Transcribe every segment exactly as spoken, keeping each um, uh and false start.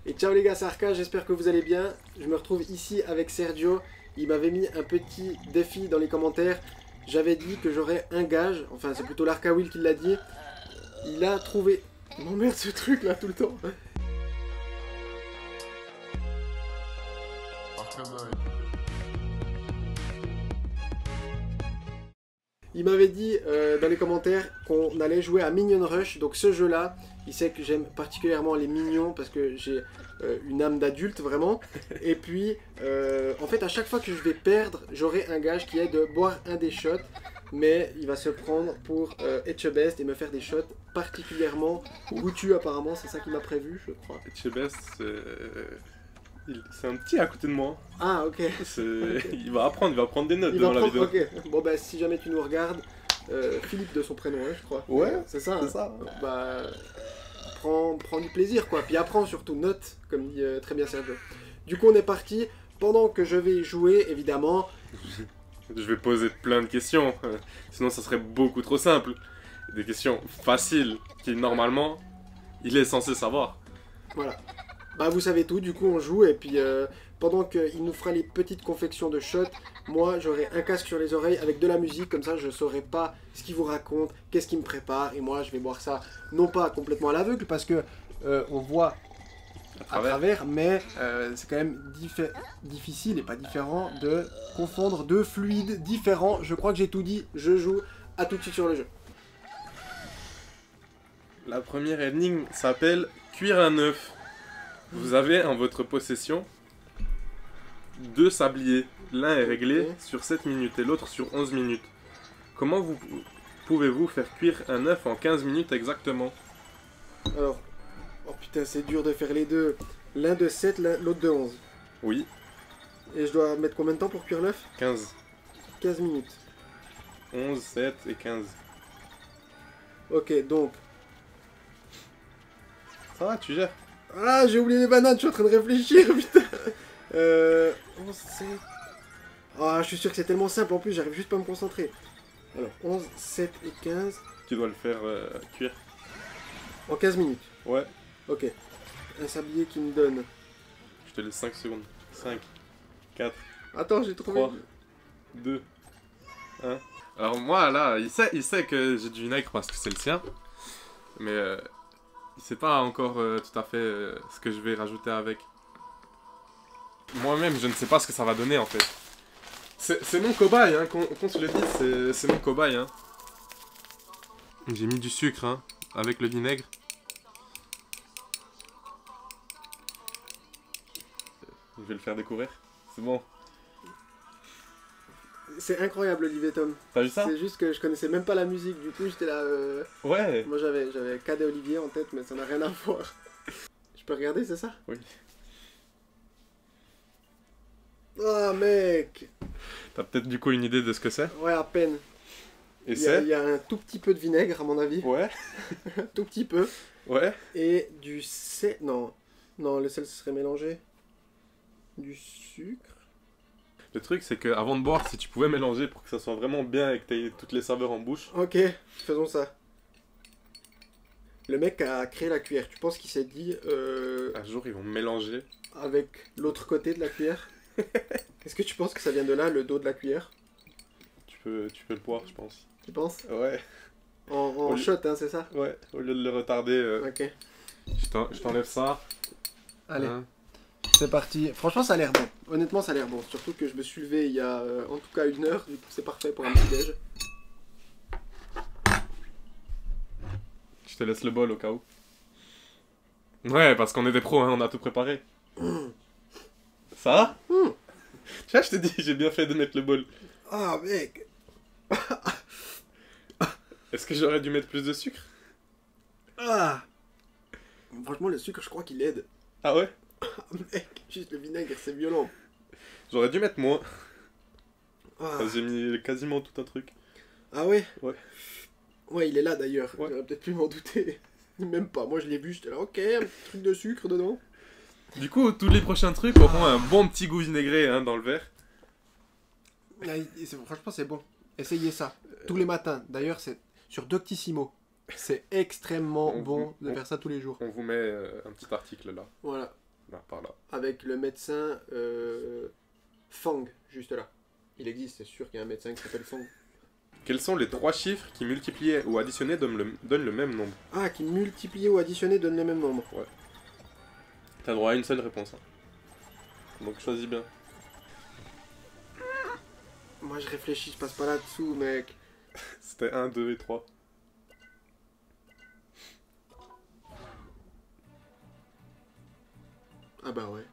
Et ciao les gars, c'est Arca, j'espère que vous allez bien. Je me retrouve ici avec Sergio. Il m'avait mis un petit défi dans les commentaires. J'avais dit que j'aurais un gage. Enfin, c'est plutôt l'Arca Will qui l'a dit. Il a trouvé... Il m'emmerde ce truc là tout le temps. Il m'avait dit euh, dans les commentaires qu'on allait jouer à Minion Rush. Donc ce jeu là, il sait que j'aime particulièrement les mignons parce que j'ai euh, une âme d'adulte vraiment. Et puis euh, en fait à chaque fois que je vais perdre, j'aurai un gage qui est de boire un des shots. Mais il va se prendre pour euh, Etchebest et me faire des shots particulièrement goûtus apparemment. C'est ça qu'il m'a prévu je crois. Etchebest c'est... C'est un petit à côté de moi. Ah ok. Okay. Il va apprendre, il va prendre des notes il devant va la prendre... vidéo. Ok, bon bah si jamais tu nous regardes, euh, Philippe de son prénom hein, je crois. Ouais, c'est ça. C'est hein. ça. Bah, prends, prends du plaisir quoi, puis apprends surtout, note, comme dit euh, très bien Sergio. Du coup on est parti, pendant que je vais jouer évidemment... Je vais poser plein de questions, sinon ça serait beaucoup trop simple. Des questions faciles, qui normalement, il est censé savoir. Voilà. Bah vous savez tout, du coup on joue et puis euh, pendant qu'il nous fera les petites confections de shots, moi j'aurai un casque sur les oreilles avec de la musique, comme ça je saurai pas ce qu'il vous raconte, qu'est-ce qu'il me prépare, et moi je vais boire ça, non pas complètement à l'aveugle parce que euh, on voit à travers, à travers mais euh, c'est quand même diffé difficile et pas différent de confondre deux fluides différents. Je crois que j'ai tout dit, je joue, à tout de suite sur le jeu. La première énigme s'appelle cuire un œuf. Vous avez en votre possession deux sabliers. L'un est réglé okay. sur sept minutes et l'autre sur onze minutes. Comment vous pouvez-vous faire cuire un œuf en quinze minutes exactement? Alors, oh putain, c'est dur de faire les deux. L'un de sept, l'autre de onze. Oui. Et je dois mettre combien de temps pour cuire l'œuf? quinze. quinze minutes. onze, sept et quinze. Ok, donc... Ça va, tu gères? Ah, j'ai oublié les bananes, je suis en train de réfléchir, putain. Euh... onze, sept... Ah, je suis sûr que c'est tellement simple, en plus, j'arrive juste pas à me concentrer. Alors, onze, sept et quinze... Tu dois le faire euh, cuire. En quinze minutes? Ouais. Ok. Un sablier qui me donne... Je te laisse cinq secondes. cinq, quatre... Attends, j'ai trouvé... trois, deux, un... Alors moi, là, il sait, il sait que j'ai du vinaigre parce que c'est le sien. Mais... Euh... Il sait pas encore euh, tout à fait euh, ce que je vais rajouter avec. Moi-même, je ne sais pas ce que ça va donner en fait. C'est mon cobaye, hein, qu'on qu'on se le dise, c'est mon cobaye. Hein. J'ai mis du sucre hein, avec le vinaigre. Je vais le faire découvrir. C'est bon. C'est incroyable Olivier Tom. T'as vu ça? C'est juste que je connaissais même pas la musique, du coup j'étais là... Euh... Ouais. Moi j'avais j'avais Cadet Olivier en tête, mais ça n'a rien à voir. Je peux regarder, c'est ça? Oui. Oh mec! T'as peut-être du coup une idée de ce que c'est? Ouais, à peine. Et c'est? Il y a un tout petit peu de vinaigre à mon avis. Ouais. Un tout petit peu. Ouais. Et du sel... Non. Non, le sel ce serait mélangé. Du sucre. Le truc, c'est que avant de boire, si tu pouvais mélanger pour que ça soit vraiment bien et que tu aies toutes les saveurs en bouche. Ok, faisons ça. Le mec a créé la cuillère, tu penses qu'il s'est dit... Euh, Un jour, ils vont mélanger. Avec l'autre côté de la cuillère. Est-ce que tu penses que ça vient de là, le dos de la cuillère? Tu peux, tu peux le boire, je pense. Tu penses? Ouais. En, en shot, hein, c'est ça? Ouais, au lieu de le retarder. Euh, ok. Je t'enlève ça. Allez. Hein. C'est parti. Franchement, ça a l'air bon. Honnêtement, ça a l'air bon. Surtout que je me suis levé il y a euh, en tout cas une heure. Du coup, c'est parfait pour un petit déj. Je te laisse le bol au cas où. Ouais, parce qu'on est des pros, hein, on a tout préparé. Mmh. Ça va? Mmh. Tu vois, je te dis, j'ai bien fait de mettre le bol. Ah, oh, mec. Est-ce que j'aurais dû mettre plus de sucre? Ah. Franchement, le sucre, je crois qu'il aide. Ah ouais? Mec, juste le vinaigre, c'est violent. J'aurais dû mettre moins. Ah. J'ai mis quasiment tout un truc. Ah ouais? Ouais. Ouais, il est là d'ailleurs. Ouais. J'aurais peut-être pu m'en douter. Même pas. Moi, je l'ai vu, j'étais là, ok, un petit truc de sucre dedans. Du coup, tous les prochains trucs auront un bon petit goût vinaigré hein, dans le verre. Ah, franchement, c'est bon. Essayez ça. Tous les matins. D'ailleurs, c'est sur Doctissimo. C'est extrêmement on bon vous, de on, faire ça tous les jours. On vous met euh, un petit article là. Voilà. Bah, par là. avec le médecin euh, Fang, juste là. Il existe, c'est sûr qu'il y a un médecin qui s'appelle Fang. Quels sont les trois chiffres qui multipliés ou additionnés donnent le, donnent le même nombre? Ah, qui multiplié ou additionné donne le même nombre. T'as droit à une seule réponse. Hein. Donc choisis bien. Moi je réfléchis, je passe pas là-dessous, mec. C'était un, deux et trois. Ah bah ouais.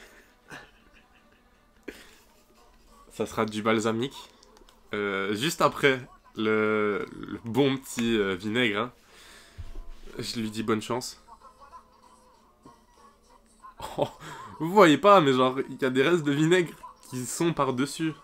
Ça sera du balsamique. Euh, juste après le, le bon petit euh, vinaigre. Hein. Je lui dis bonne chance. Oh, vous voyez pas, mais genre, il y a des restes de vinaigre qui sont par-dessus.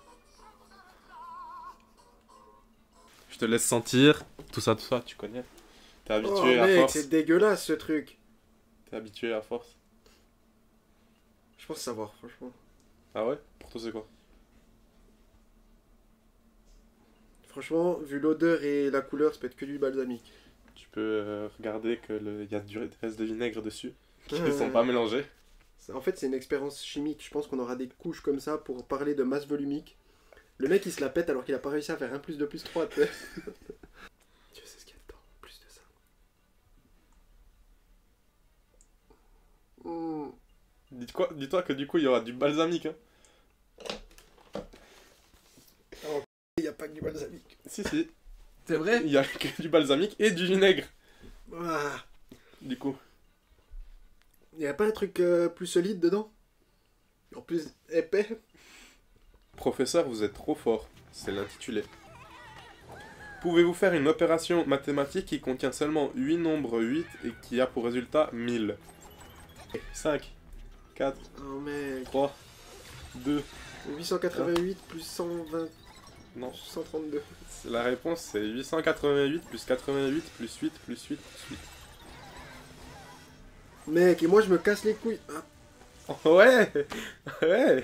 Je te laisse sentir. Tout ça, tout ça, tu connais. T'es habitué Oh à mec, force. c'est dégueulasse ce truc. T'es habitué à force. Je pense savoir, franchement. Ah ouais? Pour toi, c'est quoi? Franchement, vu l'odeur et la couleur, ça peut être que du balsamique. Tu peux euh, regarder que le... y a du des restes de vinaigre dessus. Qui ne Euh, sont pas mélangés. En fait, c'est une expérience chimique. Je pense qu'on aura des couches comme ça pour parler de masse volumique. Le mec, il se la pète alors qu'il a pas réussi à faire un plus deux plus trois. Tu sais Tu sais ce qu'il y a dedans, plus de ça. Hmm. Dis quoi? Dis-toi que du coup, il y aura du balsamique. Hein. Il n'y a pas que du balsamique. Si, si. C'est vrai? Il y a que du balsamique et du vinaigre. Ah. Du coup. Il n'y a pas un truc euh, plus solide dedans? En plus épais? Professeur, vous êtes trop fort. C'est l'intitulé. Pouvez-vous faire une opération mathématique qui contient seulement huit nombres huit et qui a pour résultat mille? cinq, quatre, Oh mec. trois, deux. huit cent quatre-vingt-huit plus cent vingt... Non. cent trente-deux. La réponse c'est huit cent quatre-vingt-huit plus quatre-vingt-huit plus huit plus huit plus huit. Mec, et moi je me casse les couilles. Ah. Ouais. Ouais.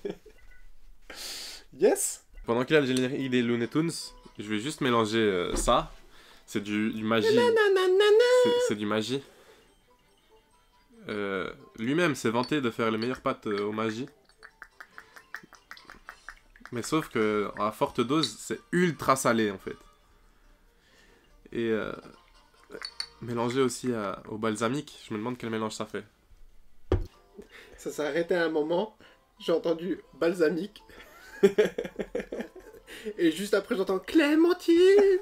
Yes. Pendant qu'il a le générique des Looney Tunes, je vais juste mélanger euh, ça. C'est du, du magie. C'est- C'est du magie. Euh, Lui-même s'est vanté de faire les meilleures pâtes euh, au magie. Mais sauf que à forte dose, c'est ultra salé en fait. Et euh, mélangé aussi à- au balsamique, je me demande quel mélange ça fait. Ça s'est arrêté à un moment. J'ai entendu balsamique. Et juste après j'entends Clémentine.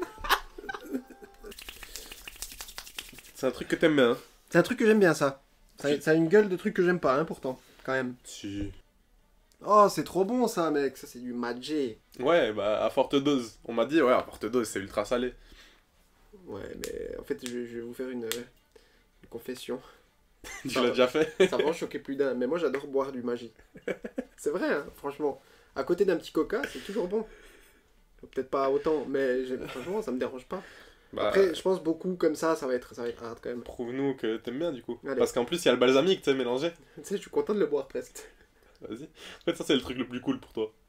C'est un truc que t'aimes bien. Hein? C'est un truc que j'aime bien ça. Ça a, ça a une gueule de truc que j'aime pas, hein, pourtant, quand même. Si. Oh, c'est trop bon ça, mec. Ça, c'est du Maggi. Ouais, bah à forte dose. On m'a dit, ouais, à forte dose, c'est ultra salé. Ouais, mais en fait, je, je vais vous faire une, une confession. Tu Ça l'as va. déjà fait? Ça va en choquer plus d'un. Mais moi, j'adore boire du Maggi. C'est vrai, hein, franchement. À côté d'un petit coca, c'est toujours bon. Peut-être pas autant, mais j'ai- franchement, ça me dérange pas. Bah, Après, je pense beaucoup comme ça, ça va être, ça va être hard quand même. prouve-nous que t'aimes bien du coup. Allez. Parce qu'en plus, il y a le balsamique, tu sais, mélangé. Tu sais, je suis content de le boire presque. Vas-y. En fait, ça, c'est le truc le plus cool pour toi.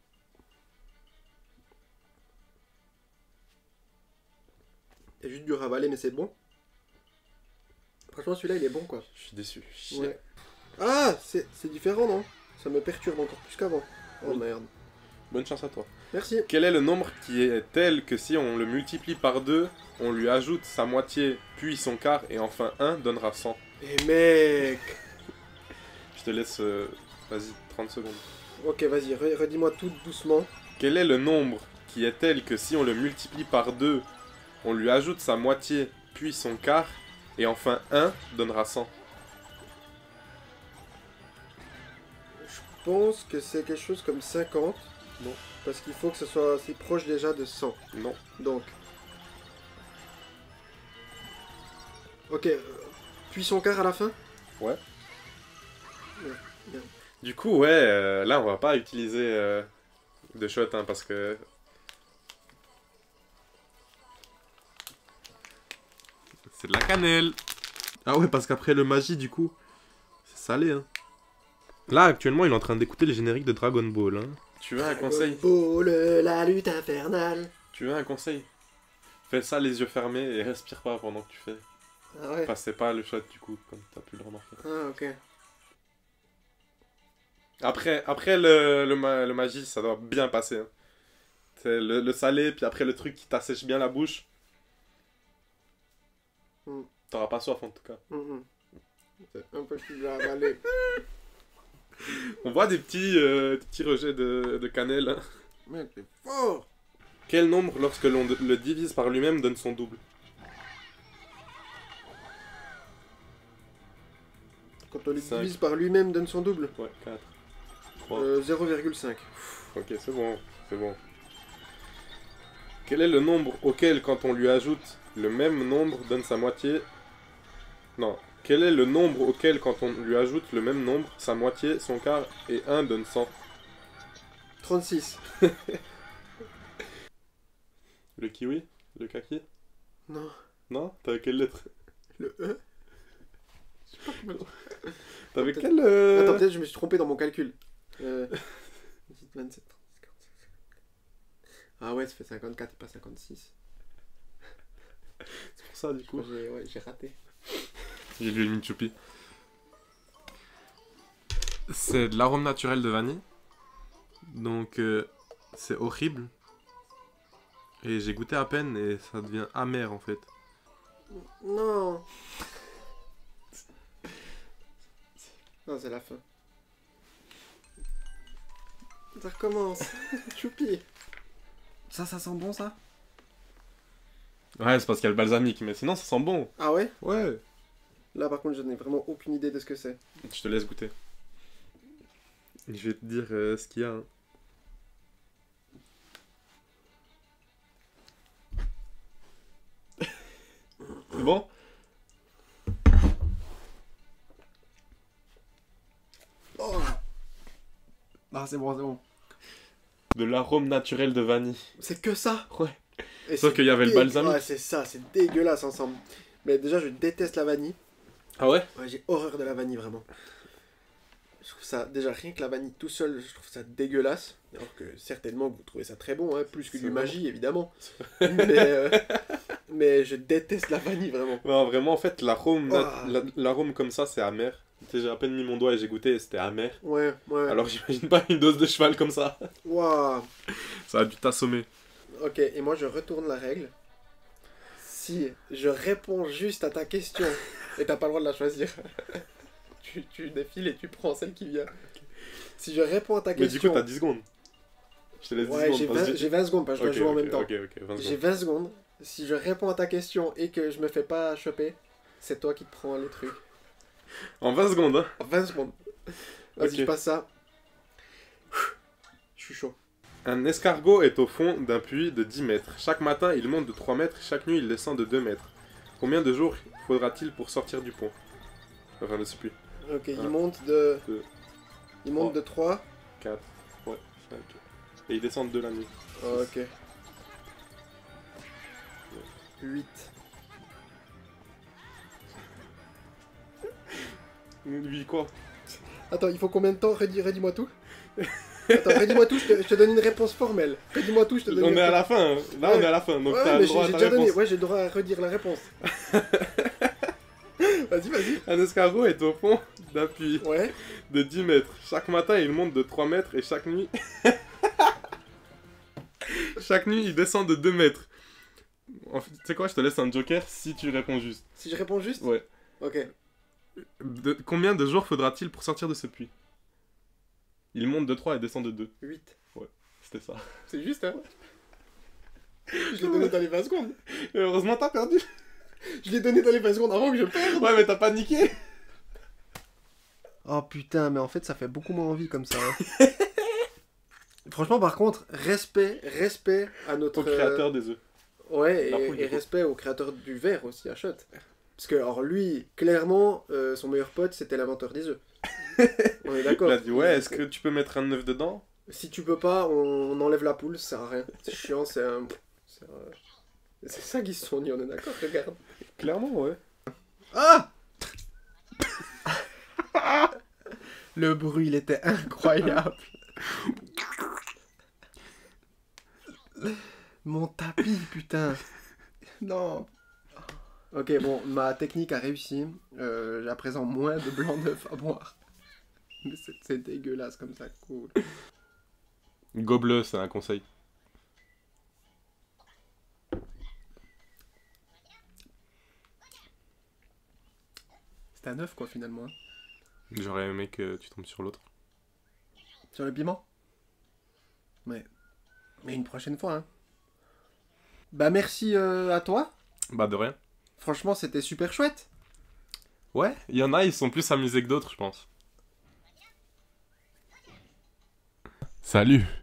C'est juste dur à avaler, mais c'est bon. Franchement, celui-là, il est bon, quoi. Je suis déçu. Chier. Ouais. Ah, c'est c'est différent, non? Ça me perturbe encore plus qu'avant. Oh Oui. merde. Bonne chance à toi. Merci. Quel est le nombre qui est tel que si on le multiplie par deux, on lui ajoute sa moitié, puis son quart, et enfin un donnera cent? Eh mec. Je te laisse, euh, vas-y, trente secondes. Ok, vas-y, re- redis-moi tout doucement. Quel est le nombre qui est tel que si on le multiplie par deux, on lui ajoute sa moitié, puis son quart, et enfin un donnera cent? Je pense que c'est quelque chose comme cinquante. Non. Parce qu'il faut que ce soit assez proche déjà de cent. Non. Donc. Ok. euh, Puis son quart à la fin? Ouais. Ouais, bien. Du coup, ouais, euh, là, on va pas utiliser euh, de shot, hein, parce que... C'est de la cannelle. Ah ouais, parce qu'après le magie, du coup, c'est salé, hein. Là, actuellement, il est en train d'écouter le générique de Dragon Ball, hein. Tu veux un conseil? Ball, la lutte infernale. Tu veux un conseil? Fais ça les yeux fermés et respire pas pendant que tu fais. Ah ouais. Enfin, c'est pas le shot, du coup, comme t'as pu le remarquer. Ah ok. Après, après le, le, ma- le magie, ça doit bien passer. Hein. C'est le, le salé, puis après le truc qui t'assèche bien la bouche. Mm. T'auras pas soif en tout cas. Mm -mm. C'est impossible à avaler. On voit des petits, euh, des petits rejets de, de cannelle. Hein. Mec, t'es fort. Quel nombre, lorsque l'on de- le divise par lui-même, donne son double? Quand on le Cinq. divise par lui-même, donne son double. Ouais, quatre. trois. Euh, zéro virgule cinq. Ok, c'est bon, c'est bon. Quel est le nombre auquel, quand on lui ajoute le même nombre, donne sa moitié... Non. Quel est le nombre auquel, quand on lui ajoute le même nombre, sa moitié, son quart et un donne cent? trente-six. Le kiwi? Le kaki? Non. Non? T'avais quelle lettre? Le E. Je sais pas comment... T'avais Attends, quelle... euh, Attends, peut-être je me suis trompé dans mon calcul. Euh... vingt-sept, trente, quarante-cinq. Ah ouais, ça fait cinquante-quatre et pas cinquante-six. C'est pour ça, du coup. J'ai ouais, j'ai raté. J'ai lu une choupi. C'est de l'arôme naturel de vanille. Donc, euh, c'est horrible. Et j'ai goûté à peine et ça devient amer en fait. Non. Non, c'est la fin. Ça recommence. Choupi. Ça, ça sent bon, ça? Ouais, c'est parce qu'il y a le balsamique, mais sinon ça sent bon. Ah ouais? Ouais. Là, par contre, je n'ai vraiment aucune idée de ce que c'est. Je te laisse goûter. Je vais te dire euh, ce qu'il y a. Hein. C'est bon? Oh. Ah, c'est bon, c'est bon. De l'arôme naturel de vanille. C'est que ça? Ouais. Et Sauf c'est qu'il y avait le dé- balsamique. Ouais, c'est ça, c'est dégueulasse ensemble. Mais déjà, je déteste la vanille. Ah ouais? Ouais, j'ai horreur de la vanille, vraiment. Je trouve ça, déjà, rien que la vanille tout seul, je trouve ça dégueulasse. Alors que certainement, vous trouvez ça très bon, hein, plus que C'est du vrai. magie, évidemment. mais, euh, mais je déteste la vanille, vraiment. Non, vraiment, en fait, l'arôme nat- Oh. la- l'arôme comme ça, c'est amer. Tu sais, j'ai à peine mis mon doigt et j'ai goûté et c'était amer. Ouais, ouais. Alors j'imagine pas une dose de cheval comme ça. Waouh. Ça a dû t'assommer. Ok, et moi, je retourne la règle. Si je réponds juste à ta question, et t'as pas le droit de la choisir, tu, tu défiles et tu prends celle qui vient. Si je réponds à ta Mais du question... coup, t'as dix secondes. Je te laisse dix Ouais, secondes. j'ai parce que- vingt, j'ai vingt secondes, parce que je Ok, dois jouer en ok, même temps. Ok, ok, vingt J'ai secondes. vingt secondes. Si je réponds à ta question et que je me fais pas choper, c'est toi qui te prends le truc. En vingt secondes, hein. vingt secondes. Vas-y, Ok. je passe ça. Je suis chaud. Un escargot est au fond d'un puits de dix mètres. Chaque matin, il monte de trois mètres, chaque nuit, il descend de deux mètres. Combien de jours faudra-t-il pour sortir du pont? Enfin, de ce puits. Ok, il Un, monte de... deux, Il monte de trois. quatre, ouais, cinq. Et il descend de deux la nuit. Ok. huit. Lui, quoi? Attends, il faut combien de temps? Redis- Redis-moi tout. Attends, redis-moi tout, je te, je te donne une réponse formelle. Redis-moi tout, je te donne On une est à réponse. la fin, hein. Là on Ouais. est à la fin, donc Ouais, t'as mais le j'ai droit à j'ai ta déjà donné. réponse. Ouais, j'ai le droit à redire la réponse. Vas-y, vas-y. Un escargot est au fond d'un puits Ouais. de dix mètres. Chaque matin, il monte de trois mètres et chaque nuit... chaque nuit, il descend de deux mètres. En fait, tu sais quoi, je te laisse un joker si tu réponds juste. Si je réponds juste. Ouais. Ok. De- combien de jours faudra-t-il pour sortir de ce puits? Il monte de trois et descend de deux. huit. C'était ça. C'est juste, hein. Je l'ai donné dans les vingt secondes. Et heureusement, t'as perdu. Je l'ai donné dans les vingt secondes avant que je perde. Ouais, mais t'as paniqué. Oh putain, mais en fait, ça fait beaucoup moins envie comme ça. hein. Franchement, par contre, respect, respect à notre... Au créateur des œufs. euh, Ouais, La et, poule, et du coup. respect au créateur du verre aussi, à Shot. Parce que, alors lui, clairement, euh, son meilleur pote, c'était l'inventeur des œufs. On est d'accord. Il a dit, ouais, est-ce que tu peux mettre un œuf dedans? Si tu peux pas, on, on enlève la poule, ça sert à rien. C'est chiant, c'est un... C'est un- c'est ça qu'ils se sont dit, on est d'accord, regarde. Clairement, ouais. Ah. Le bruit, il était incroyable. Mon tapis, putain. Non. Ok, bon, ma technique a réussi. Euh, J'ai à présent moins de blanc d'œuf à boire. Mais c'est c'est dégueulasse comme ça, cool. Gobe-le, c'est un conseil. C'est un œuf quoi finalement. Hein. J'aurais aimé que tu tombes sur l'autre. Sur le piment. Ouais. Mais une prochaine fois. Hein. Bah merci euh, à toi. Bah de rien. Franchement c'était super chouette. Ouais, il y en a, ils sont plus amusés que d'autres, je pense. Salut.